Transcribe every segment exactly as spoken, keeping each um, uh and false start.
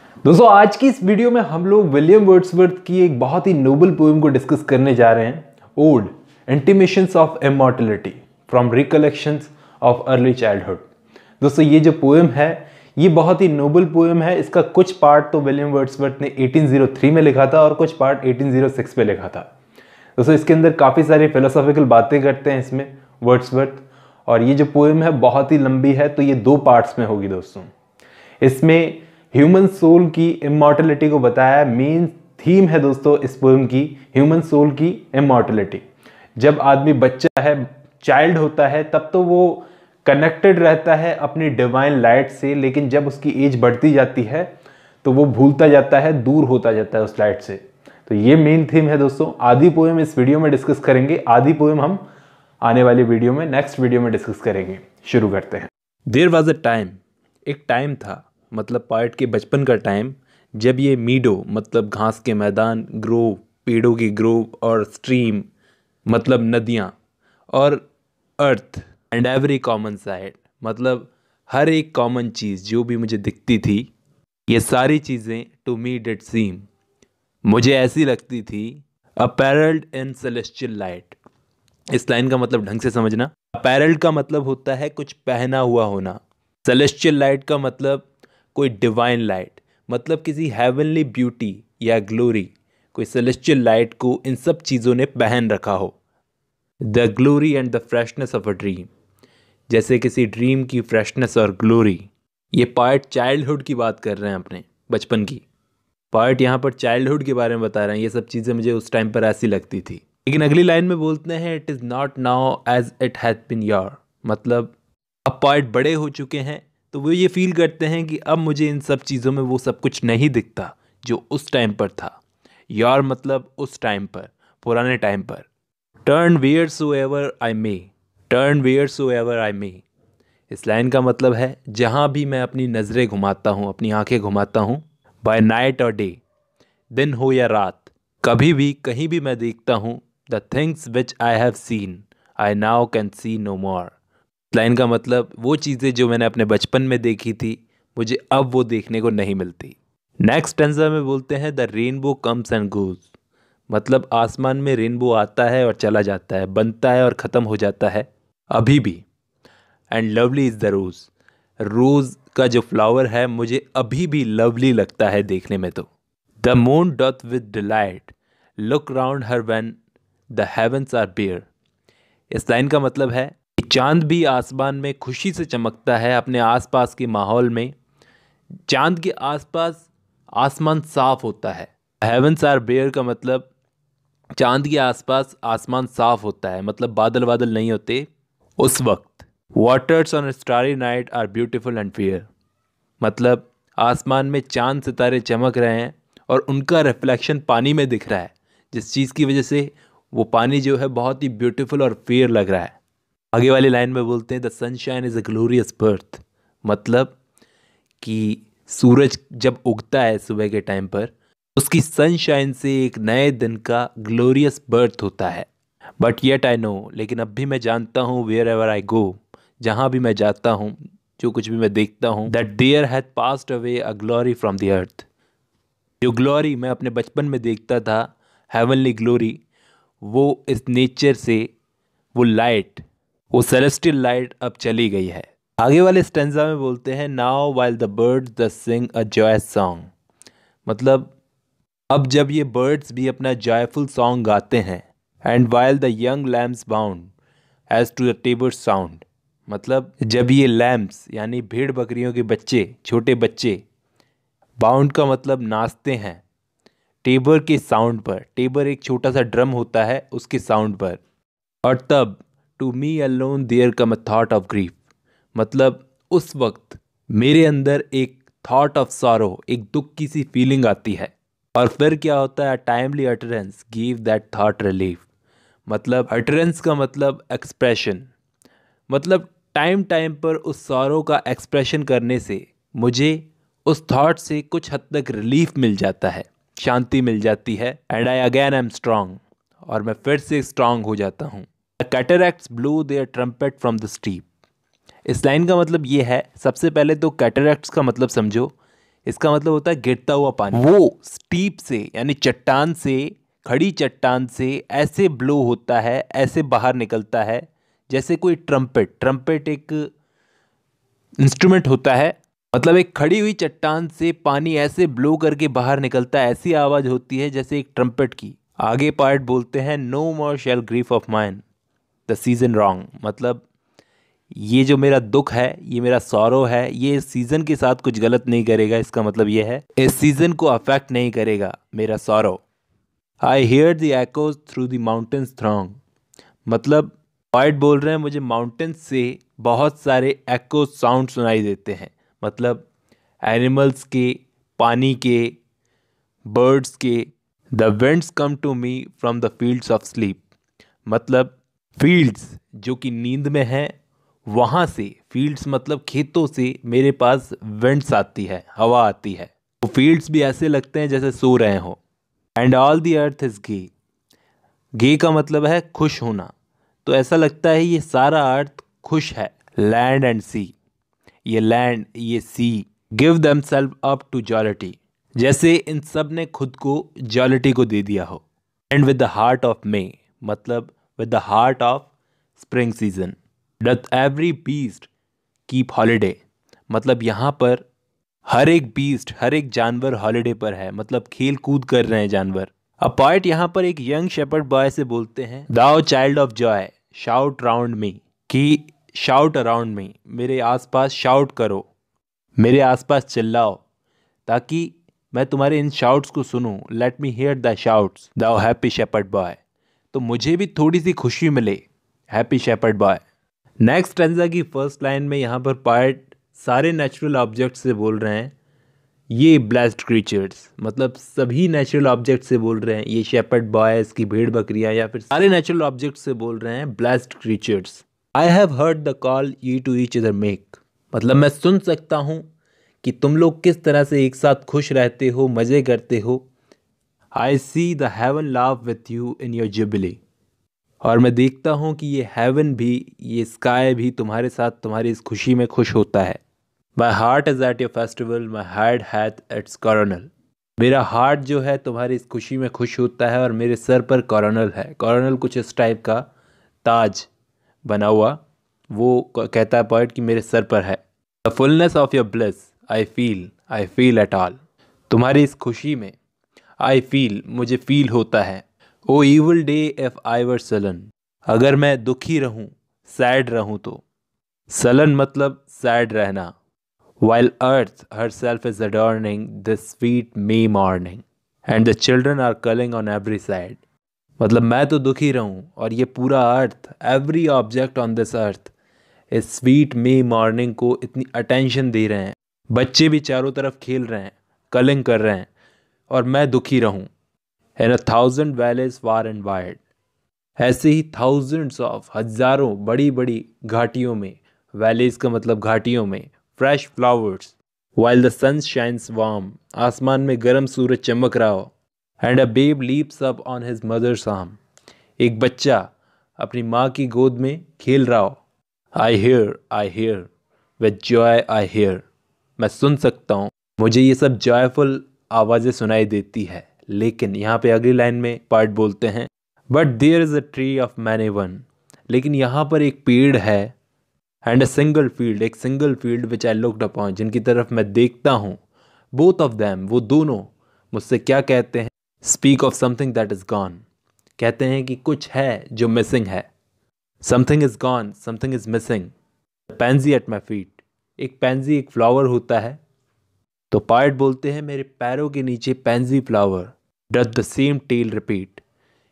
दोस्तों आज की इस वीडियो में हम लोग विलियम वर्ड्सवर्थ की एक बहुत ही नोबल पोएम को डिस्कस करने जा रहे हैं। Ode intimations of immortality from recollections of early childhood. दोस्तों ये जो पोएम है ये बहुत ही नोबल पोएम है। इसका कुछ पार्ट तो विलियम वर्ड्सवर्थ ने अठारह सौ तीन में लिखा था और कुछ पार्ट अठारह सौ छह में लिखा था। दोस्तों इसके अंदर काफ़ी सारी फिलोसॉफिकल बातें करते हैं इसमें वर्ड्सवर्थ, और ये जो पोएम है बहुत ही लंबी है, तो ये दो पार्ट्स में होगी। दोस्तों इसमें ह्यूमन सोल की इमॉर्टलिटी को बताया। मेन थीम है दोस्तों इस पोएम की ह्यूमन सोल की इमॉर्टलिटी। जब आदमी बच्चा है, चाइल्ड होता है, तब तो वो कनेक्टेड रहता है अपनी डिवाइन लाइट से, लेकिन जब उसकी एज बढ़ती जाती है तो वो भूलता जाता है, दूर होता जाता है उस लाइट से। तो ये मेन थीम है दोस्तों। आधी पोएम इस वीडियो में डिस्कस करेंगे, आधी पोएम हम आने वाली वीडियो में नेक्स्ट वीडियो में डिस्कस करेंगे। शुरू करते हैं। देयर वॉज अ टाइम, एक टाइम था, मतलब पोएट के बचपन का टाइम, जब ये मीडो मतलब घास के मैदान, ग्रोव पेड़ों की ग्रोव, और स्ट्रीम मतलब नदियाँ, और earth and every common sight मतलब हर एक कॉमन चीज़ जो भी मुझे दिखती थी, ये सारी चीज़ें टू मी डिड सीम, मुझे ऐसी लगती थी, अपैरल्ड इन सेलेस्टियल लाइट। इस लाइन का मतलब ढंग से समझना। अपैरल्ड का मतलब होता है कुछ पहना हुआ होना। सेलेस्टियल लाइट का मतलब कोई डिवाइन लाइट, मतलब किसी हेवनली ब्यूटी या ग्लोरी, कोई सेलेस्टियल लाइट को इन सब चीज़ों ने पहन रखा हो। The glory and the freshness of a dream, जैसे किसी ड्रीम की फ्रेशनेस और ग्लोरी। ये पोएट चाइल्डहुड की बात कर रहे हैं, अपने बचपन की। पोएट यहाँ पर चाइल्डहुड के बारे में बता रहे हैं। ये सब चीज़ें मुझे उस टाइम पर ऐसी लगती थी। लेकिन अगली लाइन में बोलते हैं it is not now as it has been yore, मतलब अब पोएट बड़े हो चुके हैं तो वो ये फील करते हैं कि अब मुझे इन सब चीज़ों में वो सब कुछ नहीं दिखता जो उस टाइम पर था। योर मतलब उस टाइम पर, पुराने टाइम पर। Turn wheresoever I may, turn wheresoever I may, इस लाइन का मतलब है जहाँ भी मैं अपनी नज़रें घुमाता हूँ, अपनी आंखें घुमाता हूँ, बाय नाइट और डे, दिन हो या रात, कभी भी कहीं भी मैं देखता हूँ, the things which I have seen I now can see no more. Line का मतलब वो चीज़ें जो मैंने अपने बचपन में देखी थी, मुझे अब वो देखने को नहीं मिलती। नेक्स्ट स्टैंजा में बोलते हैं the rainbow comes and goes, मतलब आसमान में रेनबो आता है और चला जाता है, बनता है और ख़त्म हो जाता है अभी भी। And lovely is the rose, rose का जो फ्लावर है मुझे अभी भी लवली लगता है देखने में। तो the moon doth with delight look round her when the heavens are bare, इस लाइन का मतलब है चांद भी आसमान में खुशी से चमकता है अपने आसपास के माहौल में। चांद के आसपास आसमान साफ होता है। हेवंस आर बेयर का मतलब चांद के आसपास आसमान साफ होता है, मतलब बादल बादल नहीं होते उस वक्त। Waters on starry night are beautiful and fair, मतलब आसमान में चांद सितारे चमक रहे हैं और उनका रिफ्लेक्शन पानी में दिख रहा है, जिस चीज़ की वजह से वो पानी जो है बहुत ही ब्यूटीफुल और फेयर लग रहा है। आगे वाली लाइन में बोलते हैं the sunshine is a glorious birth, मतलब कि सूरज जब उगता है सुबह के टाइम पर, उसकी सनशाइन से एक नए दिन का ग्लोरियस बर्थ होता है। बट येट आई नो, लेकिन अब भी मैं जानता हूँ, वेयर एवर आई गो, जहाँ भी मैं जाता हूँ, जो कुछ भी मैं देखता हूँ, that there had passed away a glory from the earth, जो ग्लोरी मैं अपने बचपन में देखता था, हेवनली ग्लोरी, वो इस नेचर से, वो लाइट, वो सेलेस्टियल लाइट अब चली गई है। आगे वाले स्टेंजा में बोलते हैं now while the birds the sing a joyous song, मतलब अब जब ये बर्ड्स भी अपना जॉयफुल सॉन्ग गाते हैं। And while the young lambs bound as to the tabor's sound, मतलब जब ये लैम्स यानी भेड़ बकरियों के बच्चे, छोटे बच्चे, बाउंड का मतलब नाचते हैं, टेबर के साउंड पर। टेबर एक छोटा सा ड्रम होता है, उसके साउंड पर। और तब to me alone there came a thought of grief, मतलब उस वक्त मेरे अंदर एक थॉट ऑफ सॉरो, एक दुख की सी फीलिंग आती है। और फिर क्या होता है, timely utterance give that thought relief, मतलब अटरेंस का मतलब एक्सप्रेशन, मतलब टाइम टाइम पर उस सॉरो का एक्सप्रेशन करने से मुझे उस थॉट से कुछ हद तक रिलीफ मिल जाता है, शांति मिल जाती है। And I again I am strong, और मैं फिर से स्ट्रांग हो जाता हूँ। Cataracts blow their trumpet from the steep, इस लाइन का मतलब ये है, सबसे पहले तो कैटरैक्ट्स का मतलब समझो इसका मतलब होता है गिरता हुआ पानी। वो स्टीप से यानी चट्टान से, खड़ी चट्टान से ऐसे ब्लो होता है, ऐसे बाहर निकलता है जैसे कोई ट्रम्पेट। ट्रम्पेट एक इंस्ट्रूमेंट होता है, मतलब एक खड़ी हुई चट्टान से पानी ऐसे ब्लो करके बाहर निकलता है, ऐसी आवाज़ होती है जैसे एक ट्रम्पेट की। आगे पार्ट बोलते हैं no more shall grief of mine the season wrong, मतलब ये जो मेरा दुख है, ये मेरा सॉरो है, ये इस सीज़न के साथ कुछ गलत नहीं करेगा। इसका मतलब ये है इस सीज़न को अफेक्ट नहीं करेगा मेरा sorrow. I hear the echoes through the mountains throng, मतलब पॉइट बोल रहे हैं मुझे माउंटेन्स से बहुत सारे एको साउंड सुनाई देते हैं, मतलब एनिमल्स के, पानी के, बर्ड्स के। The winds come to me from the fields of sleep, मतलब फील्ड्स जो कि नींद में हैं, वहाँ से, फील्ड्स मतलब खेतों से मेरे पास विंड्स आती है, हवा आती है। वो फील्ड्स भी ऐसे लगते हैं जैसे सो रहे हो। And all the earth is gay, gay का मतलब है खुश होना, तो ऐसा लगता है ये सारा अर्थ खुश है। लैंड एंड सी, ये लैंड, ये sea, give themselves up to jollity, जैसे इन सब ने खुद को जॉलिटी को दे दिया हो। And with the heart of May, मतलब with the heart of spring season. Doth every beast keep holiday, मतलब यहाँ पर हर एक बीस्ट, हर एक जानवर हॉलीडे पर है, मतलब खेल कूद कर रहे हैं जानवर। अ पॉइट यहाँ पर एक यंग शेपर्ड बॉय से बोलते हैं thou child of joy shout round me, कि शाउट अराउंड मी, मेरे आसपास शाउट करो, मेरे आसपास चिल्लाओ ताकि मैं तुम्हारे इन शाउट्स को सुनूं। Let me hear the shouts thou happy shepherd boy, तो मुझे भी थोड़ी सी खुशी मिले, happy shepherd boy. Next stanza की फर्स्ट लाइन में यहाँ पर पॉइट सारे नेचुरल ऑब्जेक्ट से बोल रहे हैं ये ब्लेस्ड क्रीचर्स, मतलब सभी नेचुरल ऑब्जेक्ट से बोल रहे हैं, ये शेपर्ड बॉयज की भेड़ बकरियां, या फिर सारे नेचुरल ऑब्जेक्ट से बोल रहे हैं blessed creatures. I have heard the call ye to each other make, मतलब मैं सुन सकता हूँ कि तुम लोग किस तरह से एक साथ खुश रहते हो, मज़े करते हो। I see the heaven laugh with you in your jubilee, और मैं देखता हूँ कि ये हेवन भी, ये स्काई भी तुम्हारे साथ तुम्हारी इस खुशी में खुश होता है। My heart is at your festival, my head hath its coronal, मेरा हार्ट जो है तुम्हारी इस खुशी में खुश होता है और मेरे सर पर कॉरोनल है। कॉरोनल कुछ इस टाइप का ताज बना हुआ, वो कहता है पॉइट कि मेरे सर पर है। The fulness of your bliss I feel, I feel at all, तुम्हारी इस खुशी में आई फील, मुझे फील होता है। O evil day if I were sullen, अगर मैं दुखी रहूं, सैड रहूं तो, सलन मतलब सैड रहना। While earth herself is adorning this sweet May morning and the children are calling on every side, मतलब मैं तो दुखी रहूं और ये पूरा अर्थ, every object on this earth इस sweet May morning को इतनी attention दे रहे हैं, बच्चे भी चारों तरफ खेल रहे हैं, कलिंग कर रहे हैं, और मैं दुखी रहूं। In a thousand valleys far and wide, ऐसे ही thousands of, हजारों बड़ी बड़ी घाटियों में, valleys का मतलब घाटियों में, fresh flowers, while the sun shines warm, आसमान में गर्म सूरज चमक रहा हो। And a babe leaps up on his mother's arm, एक बच्चा अपनी माँ की गोद में खेल रहा हो। I hear, I hear with joy I hear, मैं सुन सकता हूँ, मुझे ये सब जॉयफुल आवाज़ें सुनाई देती है। लेकिन यहाँ पे अगली लाइन में पार्ट बोलते हैं but there is a tree of many one, लेकिन यहाँ पर एक पेड़ है, एंड अ सिंगल फील्ड, एक single field which I looked upon, जिनकी तरफ मैं देखता हूँ। बोथ ऑफ दैम, वो दोनों मुझसे क्या कहते हैं, speak of something that is gone, कहते हैं कि कुछ है जो मिसिंग है। Something is gone, something is missing. Pansy at my feet, एक पैंजी एक फ्लावर होता है, तो पार्ट बोलते हैं मेरे पैरों के नीचे pansy flower. Doth the same tale repeat,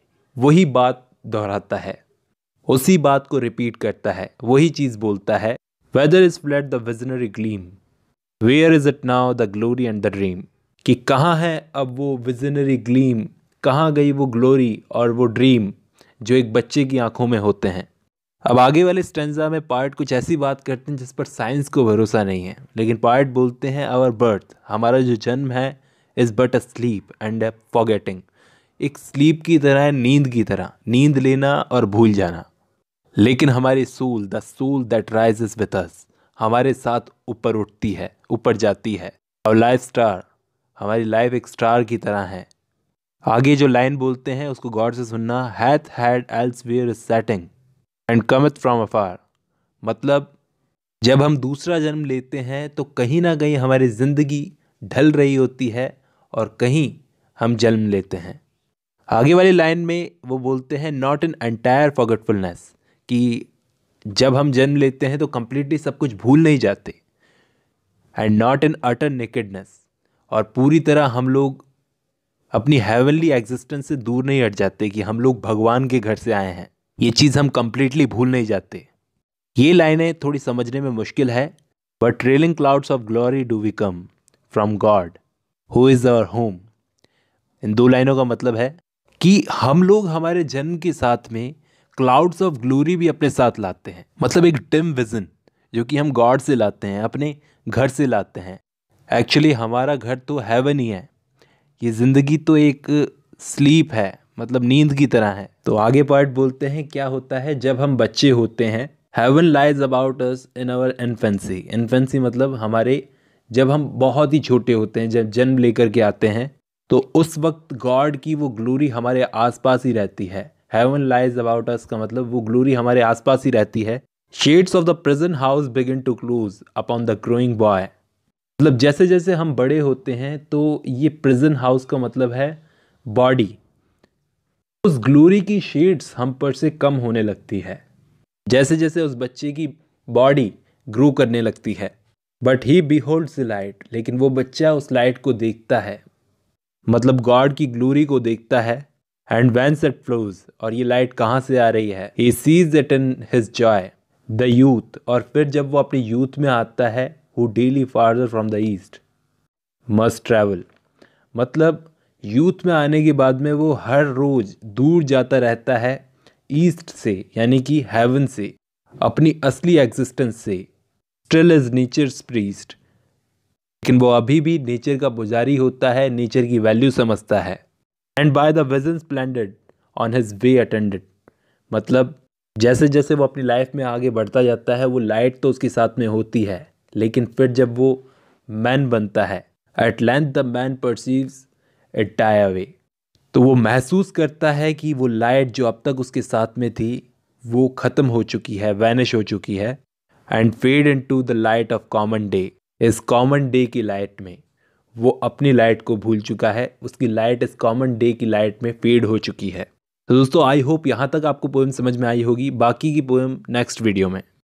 वही बात दोहराता है, उसी बात को रिपीट करता है, वही चीज़ बोलता है। Whither is fled the visionary gleam, where is it now the glory and the dream, कि कहाँ है अब वो विजनरी ग्लीम, कहाँ गई वो ग्लोरी और वो ड्रीम जो एक बच्चे की आंखों में होते हैं। अब आगे वाले स्टेंजा में पार्ट कुछ ऐसी बात करते हैं जिस पर साइंस को भरोसा नहीं है, लेकिन पार्ट बोलते हैं आवर बर्थ, हमारा जो जन्म है, is but a sleep and a forgetting, एक स्लीप की तरह है, नींद की तरह, नींद लेना और भूल जाना। लेकिन हमारी soul, the soul that rises with us, हमारे साथ ऊपर उठती है, ऊपर जाती है। और लाइफ स्टार, हमारी लाइफ एक स्टार की तरह है। आगे जो लाइन बोलते हैं उसको गौर से सुनना। Hath had elsewhere setting and cometh from afar. मतलब जब हम दूसरा जन्म लेते हैं तो कहीं ना कहीं हमारी ज़िंदगी ढल रही होती है और कहीं हम जन्म लेते हैं। आगे वाली लाइन में वो बोलते हैं नॉट एन एंटायर फॉरगेटफुलनेस, कि जब हम जन्म लेते हैं तो कंप्लीटली सब कुछ भूल नहीं जाते। And not in utter nakedness, और पूरी तरह हम लोग अपनी हेवनली एग्जिस्टेंस से दूर नहीं हट जाते कि हम लोग भगवान के घर से आए हैं। ये चीज़ हम कंप्लीटली भूल नहीं जाते। ये लाइनें थोड़ी समझने में मुश्किल है, but trailing clouds of glory do we come from God who is our home. इन दो लाइनों का मतलब है कि हम लोग हमारे जन्म के साथ में क्लाउड्स ऑफ ग्लोरी भी अपने साथ लाते हैं। मतलब एक डिम विजन जो कि हम गॉड से लाते हैं, अपने घर से लाते हैं। एक्चुअली हमारा घर तो हेवन ही है। ये ज़िंदगी तो एक स्लीप है, मतलब नींद की तरह है। तो आगे पार्ट बोलते हैं क्या होता है जब हम बच्चे होते हैं। Heaven lies about us in our infancy. Infancy मतलब हमारे, जब हम बहुत ही छोटे होते हैं, जब जन्म लेकर के आते हैं, तो उस वक्त गॉड की वो ग्लोरी हमारे आसपास ही रहती है। हेवन लाइज अबाउट अस का मतलब वो ग्लोरी हमारे आसपास ही रहती है। Shades of the prison house begin to close upon the growing boy. मतलब जैसे जैसे हम बड़े होते हैं तो ये प्रिजन हाउस का मतलब है बॉडी, उस ग्लोरी की शेड्स हम पर से कम होने लगती है जैसे जैसे उस बच्चे की बॉडी ग्रो करने लगती है। But he beholds the light, लेकिन वो बच्चा उस लाइट को देखता है, मतलब गॉड की ग्लोरी को देखता है। एंड व्हेंस इट फ्लोज, और ये लाइट कहाँ से आ रही है। He sees it in his joy the youth, और फिर जब वो अपनी यूथ में आता है, who daily farther from the east must travel. मतलब यूथ में आने के बाद में वो हर रोज दूर जाता रहता है ईस्ट से, यानी कि हेवन से, अपनी असली एग्जिस्टेंस से। स्टिल इज नेचर्स प्रीस्ट, लेकिन वो अभी भी नेचर का पुजारी होता है, नेचर की वैल्यू समझता है। And by the vision splendid on his way attended. मतलब जैसे जैसे वो अपनी लाइफ में आगे बढ़ता जाता है, वो लाइट तो उसके साथ में होती है, लेकिन फिर जब वो मैन बनता है, at length the man perceives it die away, तो वो महसूस करता है कि वो लाइट जो अब तक उसके साथ में थी वो ख़त्म हो चुकी है, वैनिश हो चुकी है। And fade into the light of common day. इस कॉमन डे की लाइट में वो अपनी लाइट को भूल चुका है, उसकी लाइट इस कॉमन डे की लाइट में फेड हो चुकी है। तो दोस्तों आई होप यहाँ तक आपको पोएम समझ में आई होगी। बाकी की पोएम नेक्स्ट वीडियो में।